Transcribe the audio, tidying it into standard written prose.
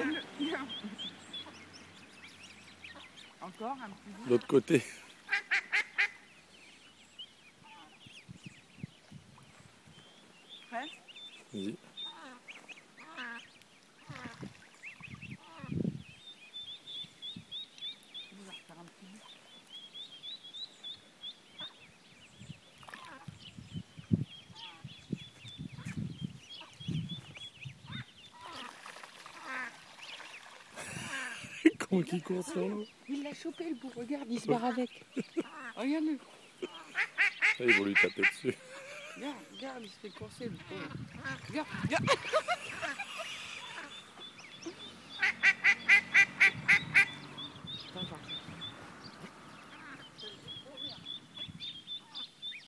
Encore un petit bout. L'autre côté. Prêt? Vas-y. On va refaire un petit bout. Comment qu'il court sur l'eau. Il l'a chopé le bout, regarde, il se barre avec. Regarde-le. Là, ils vont lui taper dessus. Regarde, regarde, il se fait courser le pauvre. Regarde, regarde.